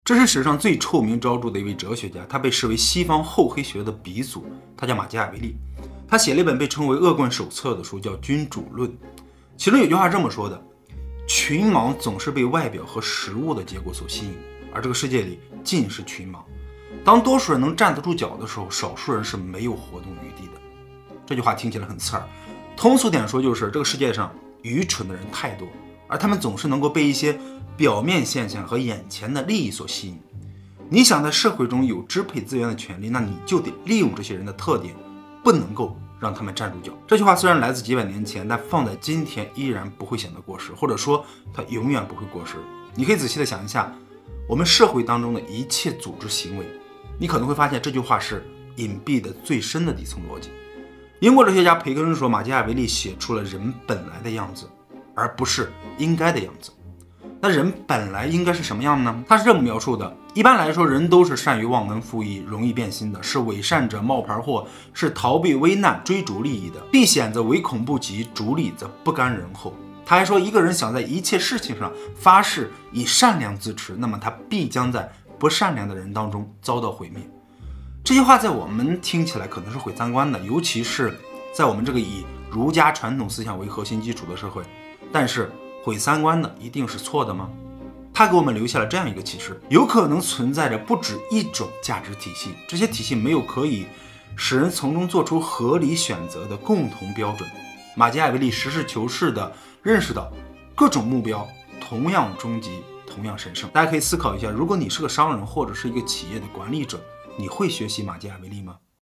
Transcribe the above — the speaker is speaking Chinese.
这是史上最臭名昭著的一位哲学家，他被视为西方厚黑学的鼻祖，他叫马基雅维利。他写了一本被称为《恶棍手册》的书，叫《君主论》。其中有句话这么说的：群盲总是被外表和实物的结果所吸引，而这个世界里尽是群盲。当多数人能站得住脚的时候，少数人是没有活动余地的。这句话听起来很刺耳，通俗点说就是这个世界上愚蠢的人太多，而他们总是能够被一些表面现象和眼前的利益所吸引。你想在社会中有支配资源的权利，那你就得利用这些人的特点，不能够让他们站住脚。这句话虽然来自几百年前，但放在今天依然不会显得过时，或者说它永远不会过时。你可以仔细的想一下，我们社会当中的一切组织行为，你可能会发现这句话是隐蔽的最深的底层逻辑。英国哲学家培根说，马基雅维利写出了人本来的样子，而不是应该的样子。那人本来应该是什么样呢？他是这么描述的：一般来说，人都是善于忘恩负义、容易变心的，是伪善者、冒牌货，是逃避危难、追逐利益的。避险则唯恐不及，逐利则不甘人后。他还说，一个人想在一切事情上发誓以善良自持，那么他必将在不善良的人当中遭到毁灭。这些话在我们听起来可能是毁三观的，尤其是在我们这个以儒家传统思想为核心基础的社会。但是毁三观的一定是错的吗？他给我们留下了这样一个启示：有可能存在着不止一种价值体系，这些体系没有可以使人从中做出合理选择的共同标准。马基雅维利实事求是地认识到各种目标同样终极，同样神圣。大家可以思考一下，如果你是个商人或者是一个企业的管理者，你会学习马基雅维利吗？